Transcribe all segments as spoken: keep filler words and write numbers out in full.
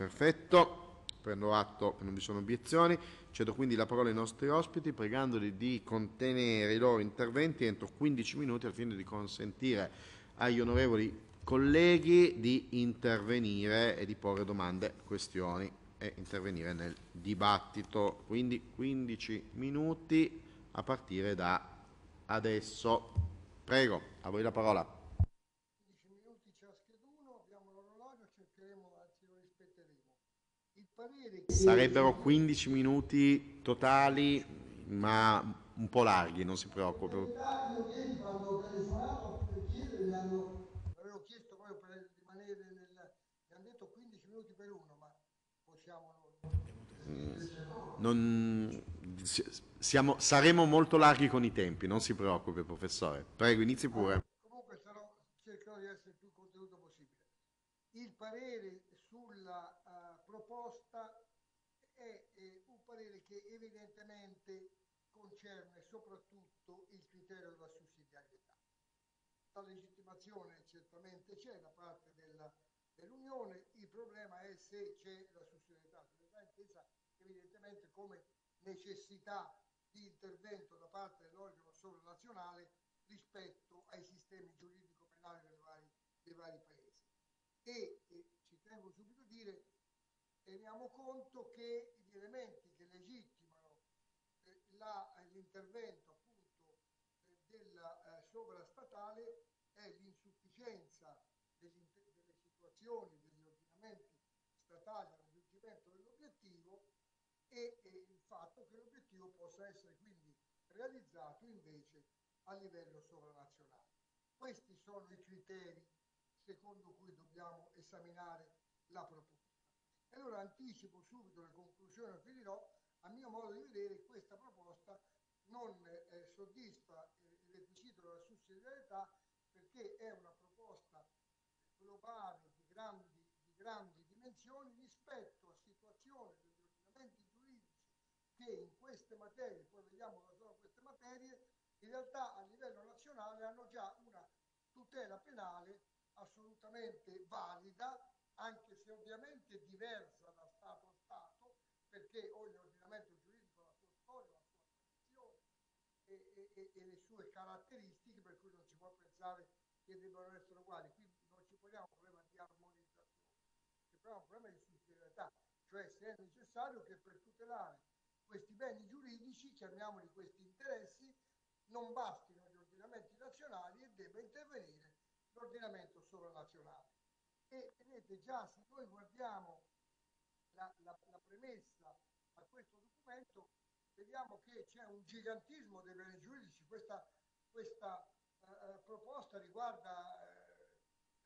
Perfetto, prendo atto che non vi sono obiezioni. Cedo quindi la parola ai nostri ospiti, pregandoli di contenere i loro interventi entro quindici minuti al fine di consentire agli onorevoli colleghi di intervenire e di porre domande, questioni e intervenire nel dibattito. Quindi quindici minuti a partire da adesso. Prego, a voi la parola. quindici minuti ciascheduno, abbiamo l'orologio, cercheremo, anzi lo rispetteremo. Il parere che... Sarebbero quindici minuti totali, ma un po' larghi, non si preoccupi. In realtà io ieri quando ho telefonato per chiedere mi hanno, avevo chiesto proprio per rimanere nel... mi hanno detto quindici minuti per uno, ma possiamo decidere se no. Non, siamo, saremo molto larghi con i tempi, non si preoccupi, professore. Prego, inizi Ah, pure. comunque sarò, cercherò di essere il più contenuto possibile. Il parere sulla uh, proposta è eh, un parere che evidentemente concerne soprattutto il criterio della sussidiarietà. La legittimazione certamente c'è da parte della, dell'Unione, il problema è se c'è la sussidiarietà. La sussidiarietà è intesa evidentemente come necessità di intervento da parte dell'organo sovranazionale rispetto ai sistemi giuridico-penali dei vari, dei vari paesi. E, e ci tengo subito a dire, teniamo conto che gli elementi che legittimano eh, l'intervento appunto eh, della eh, sovrastatale è l'insufficienza delle situazioni, degli ordinamenti statali al raggiungimento dell'obiettivo e, e il fatto che l'obiettivo possa essere quindi realizzato invece a livello sovranazionale. Questi sono i criteri secondo cui dobbiamo esaminare la proposta. E allora anticipo subito le conclusioni che dirò. A mio modo di vedere questa proposta non eh, soddisfa eh, il requisito della sussidiarietà perché è una proposta globale di grandi, di grandi dimensioni rispetto a situazioni degli ordinamenti giuridici che in queste materie, poi vediamo cosa sono queste materie, in realtà a livello nazionale hanno già una tutela penale assolutamente valida, anche se ovviamente diversa da Stato a Stato, perché ogni ordinamento giuridico ha la sua storia, la sua tradizione e, e, e le sue caratteristiche, per cui non si può pensare che debbano essere uguali. Quindi non ci poniamo un problema di armonizzazione, ci poniamo un problema di sussidiarietà, cioè se è necessario che per tutelare questi beni giuridici, chiamiamoli questi interessi, non bastino gli ordinamenti nazionali e debba intervenire l'ordinamento sovranazionale. E vedete già se noi guardiamo la, la, la premessa a questo documento, vediamo che c'è un gigantismo dei beni giuridici. Questa, questa eh, proposta riguarda eh,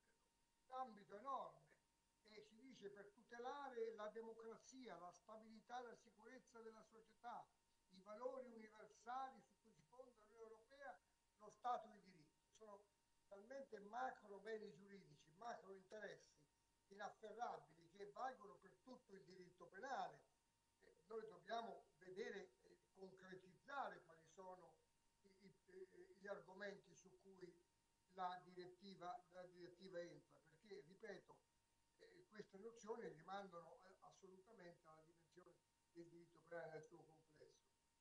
un ambito enorme e si dice per tutelare la democrazia, la stabilità e la sicurezza della società, i valori universali su cui si fonda l'Unione Europea, lo Stato di diritto. Sono talmente macro beni giuridici, macro interessi inafferrabili che valgono per tutto il diritto penale. Eh, noi dobbiamo vedere e eh, concretizzare quali sono i, i, gli argomenti su cui la direttiva, la direttiva entra, perché, ripeto, eh, queste nozioni rimandano eh, assolutamente alla dimensione del diritto penale nel suo complesso.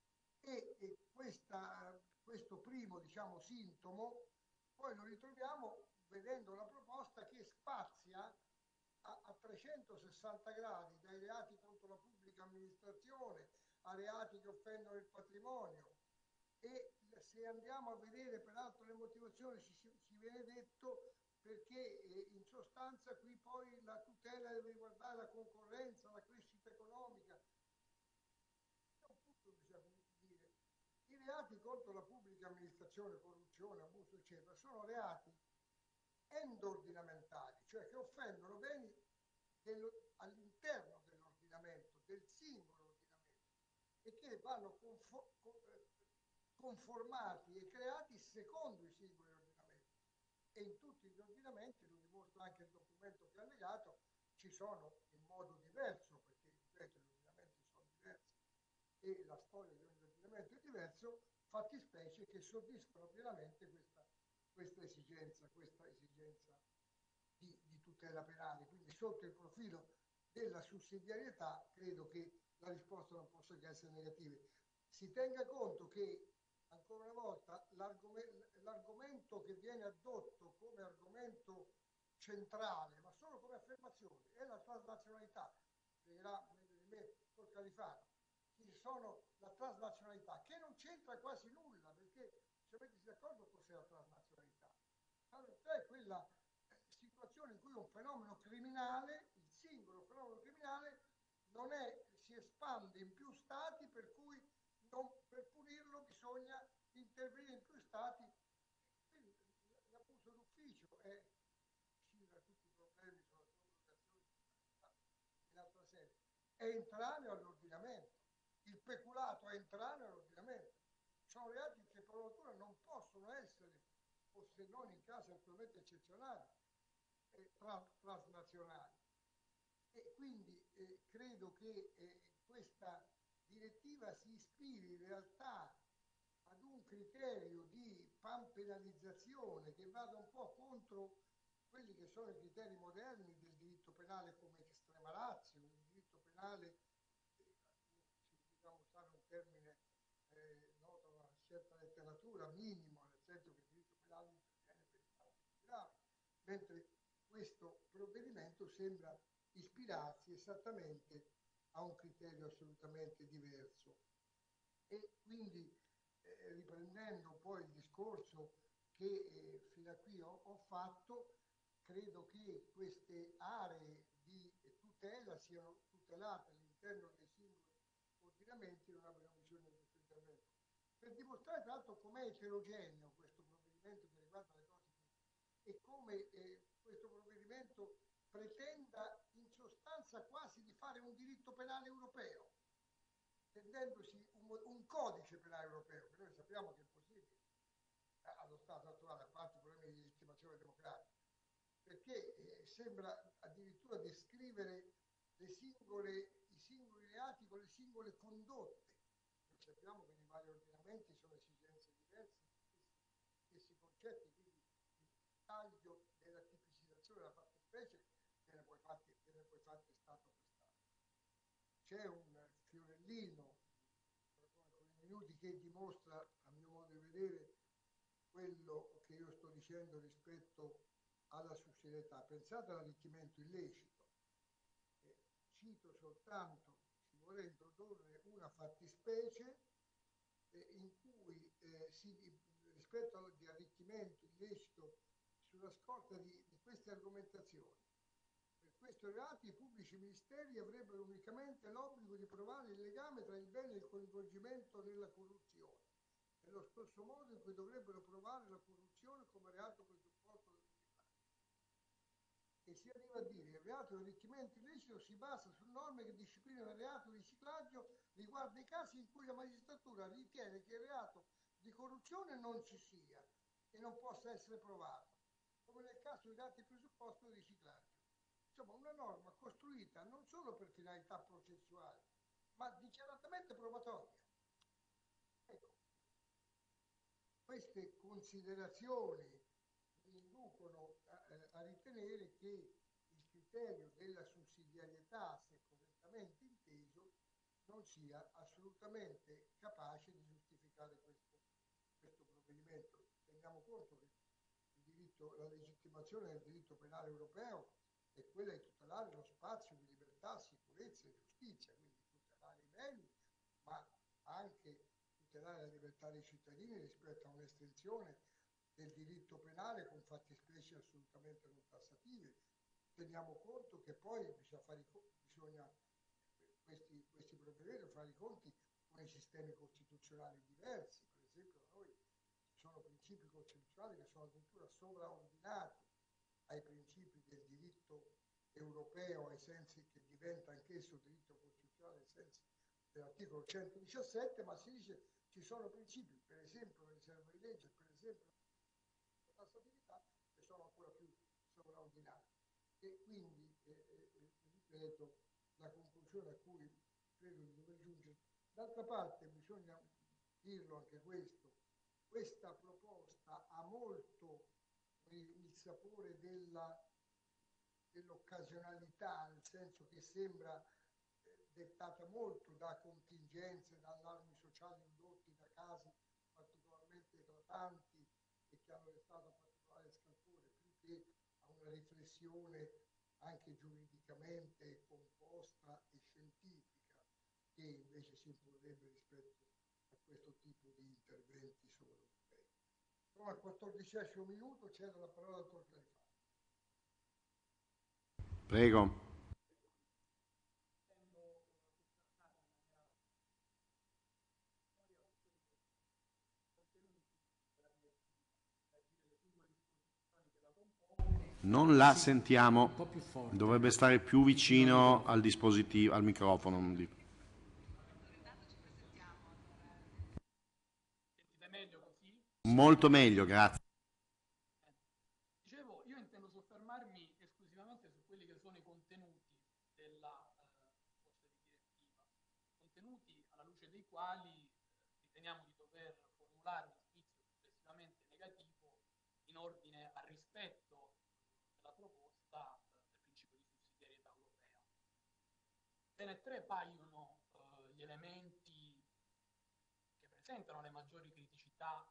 E, e questa, questo primo, diciamo, sintomo poi lo ritroviamo vedendo la proposta che spazia a, a trecentosessanta gradi, dai reati contro la pubblica amministrazione a reati che offendono il patrimonio. E se andiamo a vedere peraltro le motivazioni ci, ci viene detto perché eh, in sostanza qui poi la tutela deve riguardare la concorrenza, la crescita economica. È un punto che bisogna dire. I reati contro la pubblica amministrazione, corruzione, abuso, eccetera, sono reati endordinamentali, cioè che offendono beni all'interno dell'ordinamento, del singolo ordinamento, e che vanno conformati e creati secondo i singoli ordinamenti. E in tutti gli ordinamenti, lo dimostra anche il documento che ha legato, ci sono in modo diverso, perché ripeto, gli ordinamenti sono diversi e la storia di ogni ordinamento è diverso, fattispecie che soddisfano pienamente questa, questa esigenza, questa esigenza di, di tutela penale. Quindi sotto il profilo della sussidiarietà, credo che la risposta non possa che essere negativa. Si tenga conto che, ancora una volta, l'argomento che viene addotto come argomento centrale, ma solo come affermazione, è la transnazionalità. Spiegherà meglio di me col Califano. Ci sono la transnazionalità, che non c'entra quasi nulla, perché se mettesi d'accordo cos'è la transnazionalità? È quella situazione in cui un fenomeno criminale, il singolo fenomeno criminale, non è, si espande in più stati, per cui non, per punirlo bisogna intervenire in più stati. Quindi l'abuso d'ufficio è, uscire da tutti i problemi sulla collocazione in altra sede, è estraneo all'ordinamento. Il peculato è estraneo all'ordinamento. Sono reati che per natura non possono essere, o se non in casi assolutamente eccezionali, eh, tra, transnazionali. E quindi eh, credo che eh, questa direttiva si ispiri in realtà ad un criterio di panpenalizzazione che vada un po' contro quelli che sono i criteri moderni del diritto penale come estrema ratio, il diritto penale, eh, se vogliamo usare un termine eh, noto a una certa letteratura, minimo, nel senso che il diritto penale interviene per i fatti più gravi, mentre questo provvedimento sembra ispirarsi esattamente a un criterio assolutamente diverso. E quindi, eh, riprendendo poi il discorso che eh, fino a qui ho, ho fatto, credo che queste aree di tutela siano tutelate all'interno dei singoli ordinamenti, non abbiano bisogno di questo intervento. Per dimostrare tra l'altro com'è eterogeneo questo provvedimento che riguarda le cose e come eh, questo provvedimento pretenda in sostanza quasi di fare un diritto penale europeo, tendendosi un, un codice penale europeo, che noi sappiamo che è impossibile eh, allo stato attuale, a parte i problemi di legittimazione democratica, perché eh, sembra addirittura descrivere le singole, i singoli reati con le singole condotte. Noi sappiamo che nei vari ordinamenti sono esigenze diverse, stessi concetti, quindi il taglio della tipicizzazione della fattispecie viene poi fatto, viene poi fatto stato per stato. C'è un fiorellino con i minuti che dimostra, a mio modo di vedere, quello che io sto dicendo rispetto alla sussidiarietà. Pensate all'arricchimento illecito. Eh, cito soltanto, si vuole introdurre una fattispecie eh, in cui eh, si, rispetto all'arricchimento illecito sulla scorta di, di queste argomentazioni. Per questo reato i pubblici ministeri avrebbero unicamente l'obbligo di provare il legame tra il bene e il coinvolgimento nella corruzione, nello stesso modo in cui dovrebbero provare la corruzione come reato presupposto del reato. E si arriva a dire che il reato di arricchimento illecito si basa su norme che disciplinano il reato di riciclaggio riguardo i casi in cui la magistratura ritiene che il reato di corruzione non ci sia e non possa essere provato, come nel caso dei reati presupposto di riciclaggio. Insomma, una norma costruita non solo per finalità processuali, ma dichiaratamente probatoria. Ecco, queste considerazioni mi inducono a, a ritenere che il criterio della sussidiarietà, se correttamente inteso, non sia assolutamente capace di giustificare questo, questo provvedimento. Teniamo conto che il diritto, la legittimazione del diritto penale europeo è quella di tutelare lo spazio di libertà, sicurezza e giustizia, quindi tutelare i beni, ma anche tutelare la libertà dei cittadini rispetto a un'estensione del diritto penale con fattispecie assolutamente non tassative. Teniamo conto che poi bisogna fare i, bisogna questi, questi provvedimenti fare i conti con i sistemi costituzionali diversi. Per esempio da noi ci sono principi costituzionali che sono addirittura sovraordinati ai principi del diritto europeo, ai sensi che diventa anch'esso diritto costituzionale ai sensi dell'articolo centodiciassette, ma si dice ci sono principi, per esempio la riserva di legge, per esempio la tassatività, che sono ancora più sovraordinati. E quindi, eh, eh, ripeto, la conclusione a cui credo di dover giungere. D'altra parte bisogna dirlo anche questo, questa proposta ha molto il sapore della, dell'occultismo occasionalità, nel senso che sembra eh, dettata molto da contingenze, da allarmi sociali indotti da casi particolarmente eclatanti e che hanno restato particolare scalpore, più che a una riflessione anche giuridicamente composta e scientifica, che invece si imporrebbe rispetto a questo tipo di interventi sovraeuropei. Sono al quattordicesimo minuto, cedo la parola al dottor Califano. Prego. Non la sentiamo, dovrebbe stare più vicino al dispositivo, al microfono. Sentite meglio così? Molto meglio, grazie. Dicevo, io intendo soffermarmi esclusivamente su quelli che sono i contenuti della eh, proposta di direttiva, contenuti alla luce dei quali eh, riteniamo di dover formulare un giudizio complessivamente negativo in ordine al rispetto della proposta eh, del principio di sussidiarietà europea. Bene, tre paiono eh, gli elementi che presentano le maggiori criticità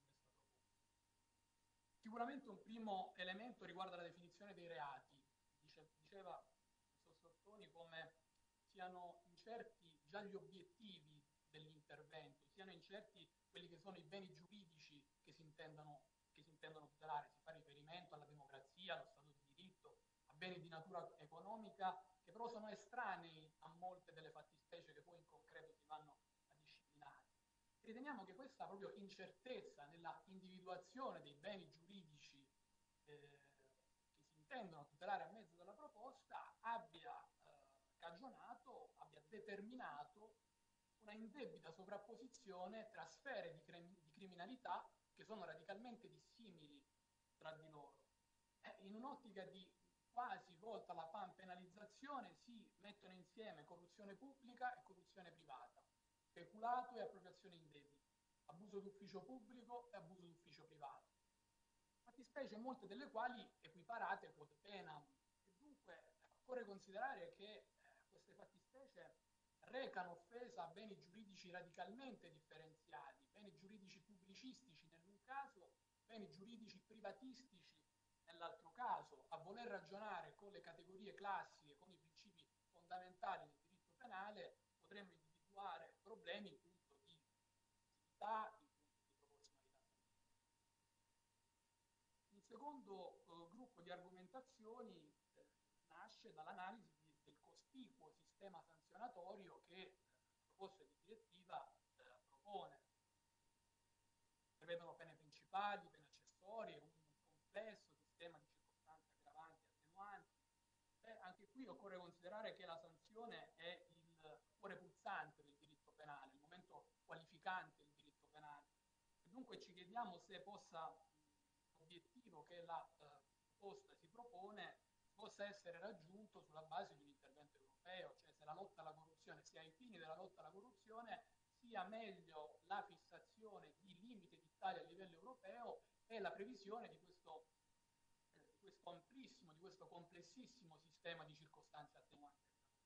Sicuramente un primo elemento riguarda la definizione dei reati. Dice, diceva il professor Sottoni come siano incerti già gli obiettivi dell'intervento, siano incerti quelli che sono i beni giuridici che si intendono, che si intendono tutelare. Si fa riferimento alla democrazia, allo Stato di diritto, a beni di natura economica, che però sono estranei a molte delle fattispecie che poi in concreto si vanno a disciplinare. Riteniamo che questa proprio incertezza nella individuazione dei beni giuridici eh, che si intendono tutelare a mezzo della proposta abbia eh, cagionato, abbia determinato una indebita sovrapposizione tra sfere di, crim- di criminalità che sono radicalmente dissimili tra di loro. Eh, in un'ottica di quasi volta alla panpenalizzazione si mettono insieme corruzione pubblica e corruzione privata, peculato e appropriazione indebita, abuso d'ufficio pubblico e abuso d'ufficio privato. Fattispecie molte delle quali equiparate quote penam. E dunque occorre considerare che eh, queste fattispecie recano offesa a beni giuridici radicalmente differenziati, beni giuridici pubblicistici nell'un caso, beni giuridici privatistici nell'altro caso. A voler ragionare con le categorie classiche, con i principi fondamentali del diritto penale, potremmo individuare problemi in punto di necessità, in punto di proporzionalità. Un secondo eh, gruppo di argomentazioni eh, nasce dall'analisi di, del cospicuo sistema sanzionatorio che eh, la proposta di direttiva eh, propone. Prevedono pene principali, pene accessorie, un complesso sistema di circostanze aggravanti e attenuanti. Beh, anche qui occorre considerare che la sanzione è il cuore pulsante del diritto penale, il momento qualificante del diritto penale. E dunque ci chiediamo se possa l'obiettivo che la eh, proposta si propone possa essere raggiunto sulla base di un intervento europeo, cioè se la lotta alla corruzione, sia ai fini della lotta alla corruzione, sia meglio la fissazione di limiti edittali a livello europeo e la previsione di questo di questo amplissimo, di questo complessissimo sistema di circostanze attenuanti.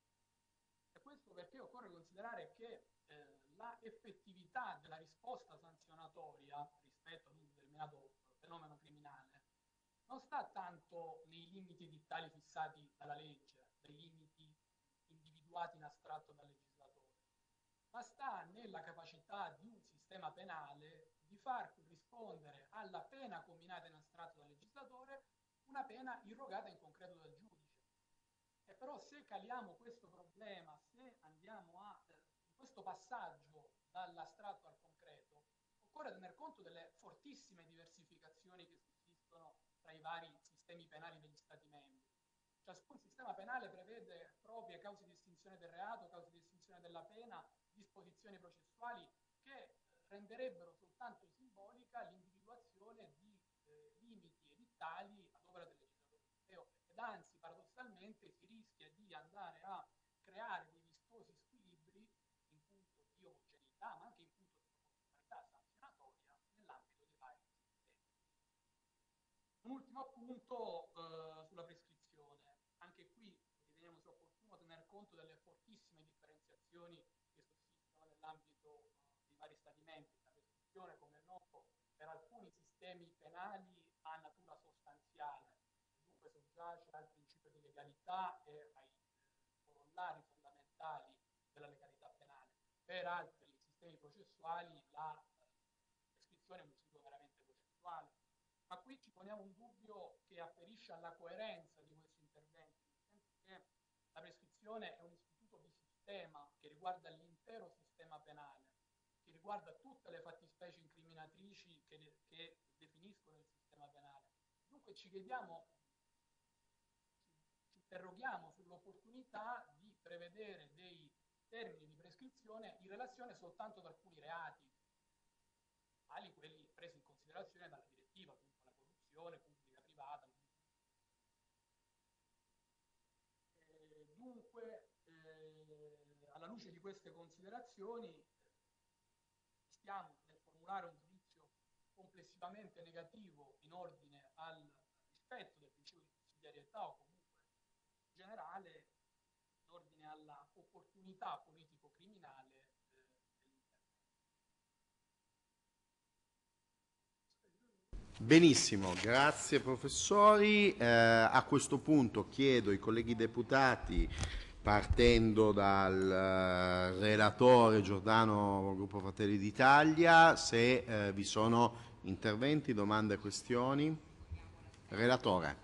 E questo perché occorre considerare che eh, la effettività della risposta sanzionatoria rispetto ad un determinato fenomeno criminale non sta tanto nei limiti edittali fissati dalla legge, dai limiti individuati in astratto dal legislatore, ma sta nella capacità di un sistema penale di far rispondere alla pena combinata in astratto dal legislatore una pena irrogata in concreto dal giudice. E però se caliamo questo problema, se andiamo a eh, in questo passaggio dall'astratto al concreto, occorre tener conto delle fortissime diversificazioni che sussistono tra i vari sistemi penali degli Stati membri. Ciascun sistema penale prevede proprie cause di estinzione del reato, cause di estinzione della pena, disposizioni processuali che renderebbero soltanto simbolica l'individuazione di eh, limiti edittali ad opera del legislatore europeo, ed anzi paradossalmente si rischia di andare a creare dei vistosi squilibri in punto di omogeneità, ma anche in punto di proporzionalità sanzionatoria nell'ambito dei vari sistemi. Un ultimo appunto eh, sulla prescrizione. Anche nell'ambito dei vari Stati membri. La prescrizione, come è noto, per alcuni sistemi penali ha natura sostanziale, dunque soggiace al principio di legalità e ai corollari fondamentali della legalità penale. Per altri sistemi processuali la prescrizione è un istituto meramente processuale. Ma qui ci poniamo un dubbio che afferisce alla coerenza di questo intervento, nel senso che la prescrizione è un istituto di sistema che riguarda l'intero sistema penale, che riguarda tutte le fattispecie incriminatrici che, che definiscono il sistema penale. Dunque ci chiediamo, ci interroghiamo sull'opportunità di prevedere dei termini di prescrizione in relazione soltanto ad alcuni reati, tali quelli presi in considerazione dalla direttiva, dunque la corruzione pubblica, privata. E dunque, eh, alla luce di queste considerazioni, stiamo nel formulare un giudizio complessivamente negativo in ordine al rispetto del principio di sussidiarietà o comunque in generale in ordine alla opportunità politico-criminale eh, Benissimo, grazie professori. Eh, a questo punto chiedo ai colleghi deputati, partendo dal eh, relatore Giordano, Gruppo Fratelli d'Italia, se eh, vi sono interventi, domande, questioni. Relatore.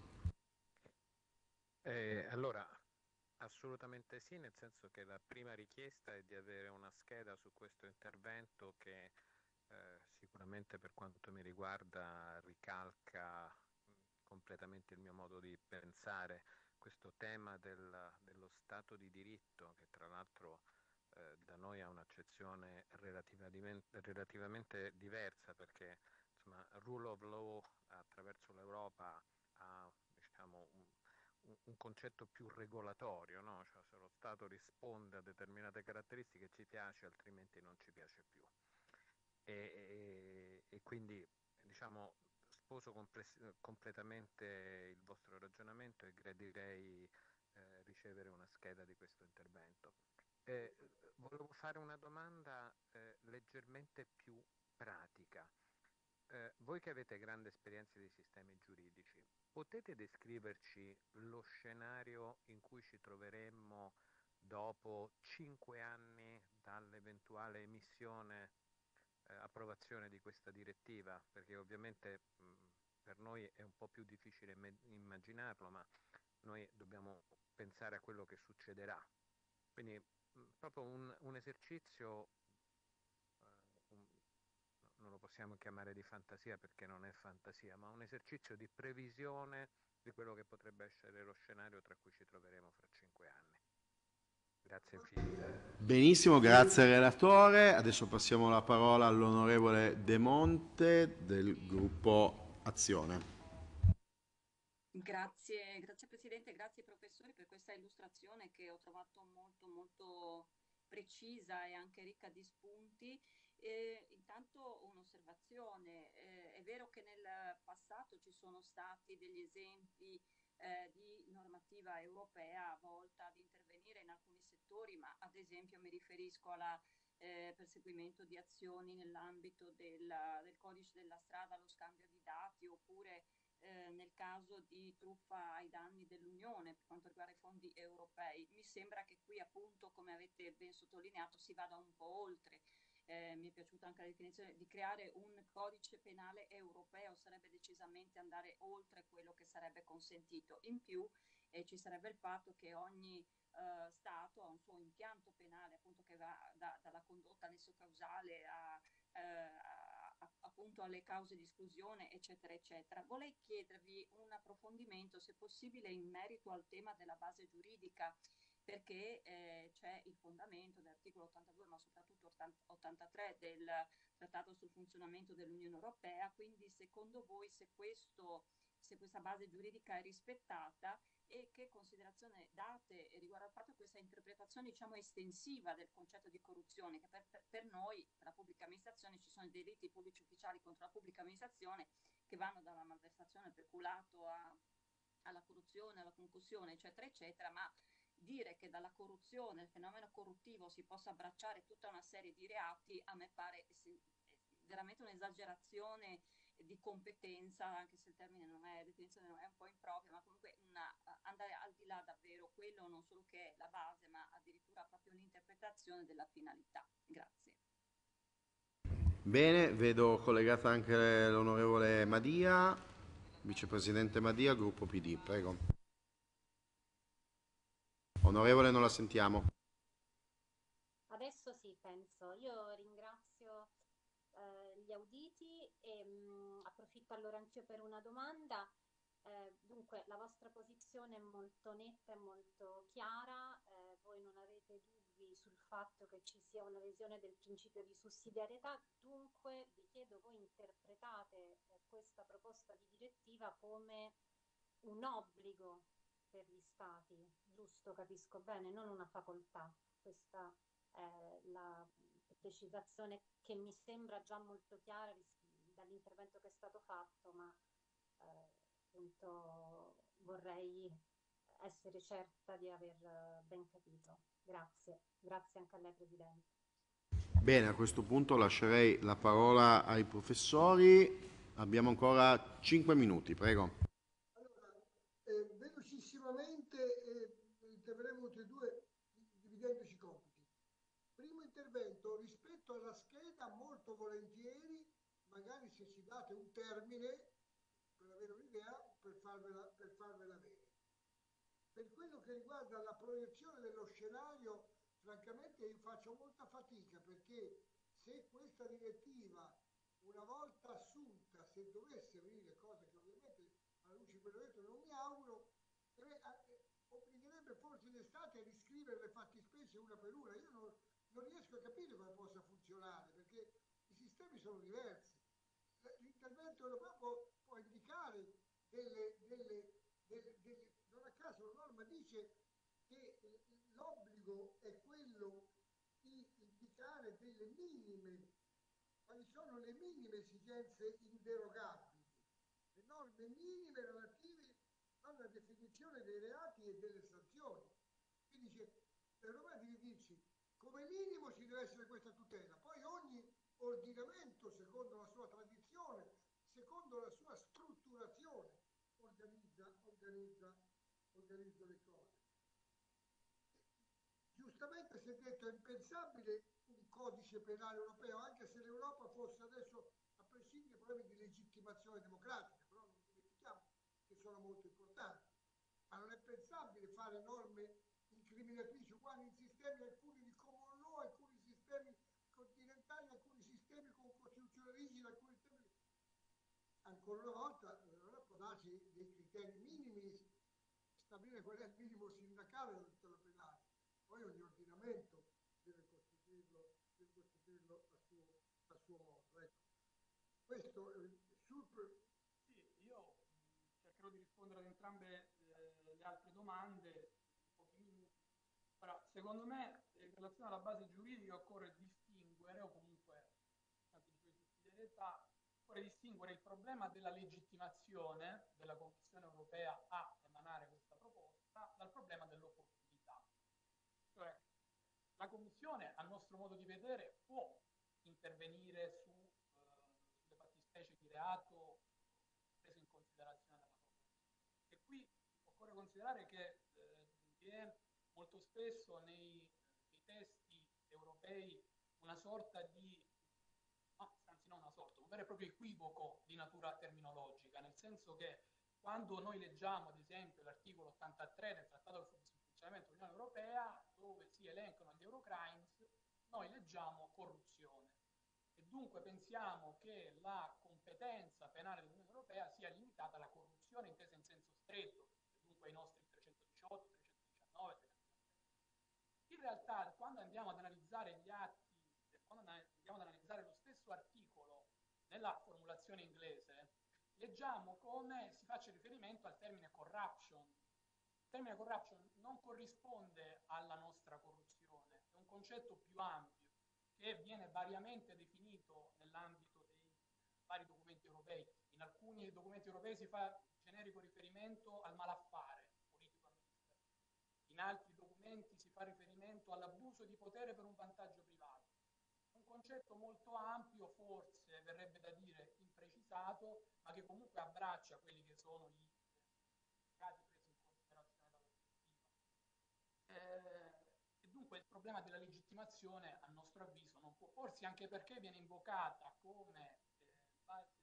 Eh, allora, assolutamente sì, nel senso che la prima richiesta è di avere una scheda su questo intervento che eh, sicuramente per quanto mi riguarda ricalca mh, completamente il mio modo di pensare. Questo tema del, dello Stato di diritto, che tra l'altro eh, da noi ha un'accezione relativamente, relativamente diversa, perché insomma, rule of law attraverso l'Europa ha, diciamo, un, un concetto più regolatorio, no? Cioè, se lo Stato risponde a determinate caratteristiche ci piace, altrimenti non ci piace più. E, e, e quindi, diciamo, sposo completamente il vostro ragionamento e gradirei eh, ricevere una scheda di questo intervento. Eh, volevo fare una domanda eh, leggermente più pratica. Eh, voi che avete grande esperienza di sistemi giuridici, potete descriverci lo scenario in cui ci troveremmo dopo cinque anni dall'eventuale emissione, eh, approvazione di questa direttiva? Perché ovviamente mh, per noi è un po' più difficile immaginarlo, ma noi dobbiamo pensare a quello che succederà. Quindi mh, proprio un, un esercizio, eh, un, non lo possiamo chiamare di fantasia perché non è fantasia, ma un esercizio di previsione di quello che potrebbe essere lo scenario tra cui ci troveremo fra cinque anni. Grazie infinite. Benissimo, grazie relatore. Adesso passiamo la parola all'onorevole De Monte del gruppo Azione. Grazie, grazie Presidente, grazie professori per questa illustrazione che ho trovato molto molto precisa e anche ricca di spunti. Eh, intanto un'osservazione, eh, è vero che nel passato ci sono stati degli esempi eh, di normativa europea volta ad intervenire in alcuni settori, ma ad esempio mi riferisco alla eh, perseguimento di azioni nell'ambito del, del codice della strada, lo scambio di dati, oppure eh, nel caso di truffa ai danni dell'Unione per quanto riguarda i fondi europei. Mi sembra che qui appunto, come avete ben sottolineato, si vada un po' oltre. Eh, mi è piaciuta anche la definizione di creare un codice penale europeo, sarebbe decisamente andare oltre quello che sarebbe consentito. In più eh, ci sarebbe il fatto che ogni eh, Stato ha un suo impianto penale, appunto, che va da, dalla condotta nesso causale a, eh, a, a, appunto alle cause di esclusione, eccetera, eccetera. Vorrei chiedervi un approfondimento, se possibile, in merito al tema della base giuridica, perché eh, c'è il fondamento dell'articolo ottantadue, ma soprattutto ottantatré del Trattato sul funzionamento dell'Unione Europea. Quindi secondo voi se, questo, se questa base giuridica è rispettata, e che considerazione date riguardo al fatto che questa interpretazione, diciamo, estensiva del concetto di corruzione, che per, per, per noi, per la pubblica amministrazione, ci sono i delitti pubblici ufficiali contro la pubblica amministrazione che vanno dalla malversazione, peculato, a, alla corruzione, alla concussione, eccetera, eccetera, ma dire che dalla corruzione, il fenomeno corruttivo, si possa abbracciare tutta una serie di reati, a me pare veramente un'esagerazione di competenza, anche se il termine non è, definizione non è un po' impropria, ma comunque una, andare al di là davvero quello non solo che è la base, ma addirittura proprio un'interpretazione della finalità. Grazie. Bene, vedo collegata anche l'onorevole Madia, vicepresidente Madia, gruppo P D, prego. Onorevole, non la sentiamo. Adesso sì, penso. Io ringrazio eh, gli auditi e mh, approfitto allora anch'io per una domanda. Eh, dunque, la vostra posizione è molto netta e molto chiara, eh, voi non avete dubbi sul fatto che ci sia una lesione del principio di sussidiarietà, dunque vi chiedo, voi interpretate eh, questa proposta di direttiva come un obbligo per gli Stati, giusto? Capisco bene, non una facoltà. Questa è la precisazione che mi sembra già molto chiara dall'intervento che è stato fatto, ma eh, appunto vorrei essere certa di aver ben capito. Grazie, grazie anche a lei Presidente. Bene, a questo punto lascerei la parola ai professori. Abbiamo ancora cinque minuti, prego. Allora, eh, velocissimamente eh, interverremo tutti e due dividendoci i compiti. Primo intervento, rispetto alla scheda, molto volentieri, magari se ci date un termine per avere un'idea, per farvela, per farvela avere. Per quello che riguarda la proiezione dello scenario, francamente io faccio molta fatica, perché se questa direttiva, una volta assunta, se dovesse venire, cosa che ovviamente alla luce di quello detto non mi auguro, eh, eh, obbligherebbe forse gli Stati a riscrivere le fattispecie una per una. Io non, non riesco a capire come possa funzionare, perché i sistemi sono diversi. L'intervento europeo può, può indicare delle, delle, delle, delle, non a caso la norma dice che l'obbligo è quello di indicare delle minime, quali sono le minime esigenze inderogabili, le norme minime relative alla definizione dei reati e delle sanzioni. Quindi dice, l'Europa deve dirci come minimo ci deve essere questa tutela, poi ogni ordinamento, secondo la sua tradizione, secondo la sua strutturazione, organizza, organizza, organizza le cose. Giustamente si è detto è impensabile un codice penale europeo, anche se l'Europa fosse adesso, a prescindere dai problemi di legittimazione democratica, però non dimentichiamo che sono molto importanti. Ma non è pensabile fare norme incriminatrici uguali in sistemi, alcuni di common law, alcuni sistemi continentali, alcuni sistemi con costituzione rigida, alcuni sistemi... Ancora una volta, allora può darci dei criteri minimi, stabilire qual è il minimo sindacale della tutela penale. Poi ogni ordinamento deve costituirlo, deve costituirlo a, suo, a suo modo. Ecco. Questo eh, sul... Sì, io cercherò di rispondere ad entrambe eh, le altre domande in pochi minuti. Ora, secondo me, in relazione alla base giuridica occorre distinguere, o comunque, anche di sussidiarietà, occorre distinguere il problema della legittimazione della Commissione europea a emanare questa proposta dal problema dell'opportunità. Cioè, la Commissione, a nostro modo di vedere, può intervenire su, eh, sulle fattispecie di reato prese in considerazione dalla proposta. E qui occorre considerare che eh, vi è molto spesso nei, nei testi europei una sorta di, no, anzi non una sorta, un vero e proprio equivoco di natura terminologica, nel senso che quando noi leggiamo ad esempio l'articolo ottantatré del Trattato sul funzionamento dell'Unione Europea, dove si elencano gli Eurocrimes, noi leggiamo corruzione. E dunque pensiamo che la competenza penale dell'Unione Europea sia limitata alla corruzione intesa in senso stretto, dunque ai nostri trecentodiciotto, trecentodiciannove, trecentotrenta. In realtà, quando andiamo ad analizzare gli atti, quando andiamo ad analizzare lo stesso articolo nella formulazione inglese, leggiamo come si faccia riferimento al termine corruption. Il termine corruption non corrisponde alla nostra corruzione, è un concetto più ampio che viene variamente definito nell'ambito dei vari documenti europei. In alcuni documenti europei si fa generico riferimento al malaffare politico-amministrativo, in altri documenti abuso di potere per un vantaggio privato. Un concetto molto ampio, forse verrebbe da dire imprecisato, ma che comunque abbraccia quelli che sono i casi presi in considerazione dalla direttiva. Eh, e dunque il problema della legittimazione, a nostro avviso, non può porsi, anche perché viene invocata come eh, base,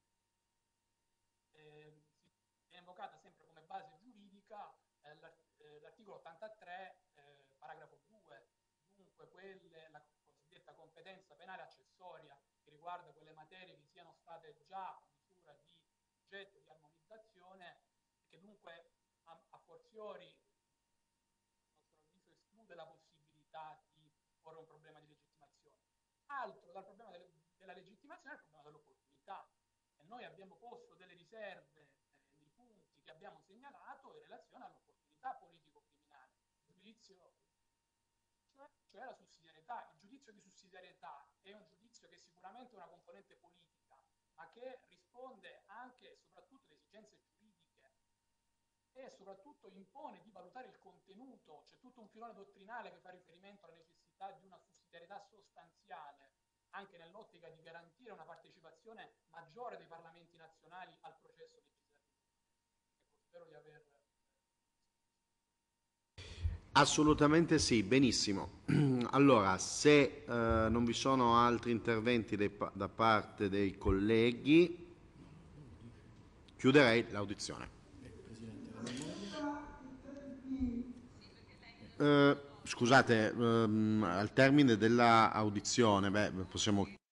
eh, viene invocata sempre come base giuridica eh, l'articolo ottantatré, eh, paragrafo due, dunque quelle, la cosiddetta competenza penale accessoria, che riguarda quelle materie che siano state già misura di oggetto di armonizzazione e che dunque a, a fortiori, a nostro avviso, esclude la possibilità di porre un problema di legittimazione. Altro dal problema delle, della legittimazione è il problema dell'opportunità. E noi abbiamo posto delle riserve eh, nei punti che abbiamo segnalato in relazione all'opportunità politico-criminale. Il giudizio, cioè, cioè la sussidiarietà. Il giudizio di sussidiarietà è un giudizio che sicuramente è una componente politica, ma che risponde anche e soprattutto alle esigenze giuridiche e soprattutto impone di valutare il contenuto. C'è tutto un filone dottrinale che fa riferimento alla necessità di una sussidiarietà sostanziale, anche nell'ottica di garantire una partecipazione maggiore dei parlamenti nazionali al processo legislativo. Ecco, spero di aver... Assolutamente sì, benissimo. Allora, se eh, non vi sono altri interventi dei, da parte dei colleghi, chiuderei l'audizione. Eh, scusate, ehm, al termine dell'audizione, beh, possiamo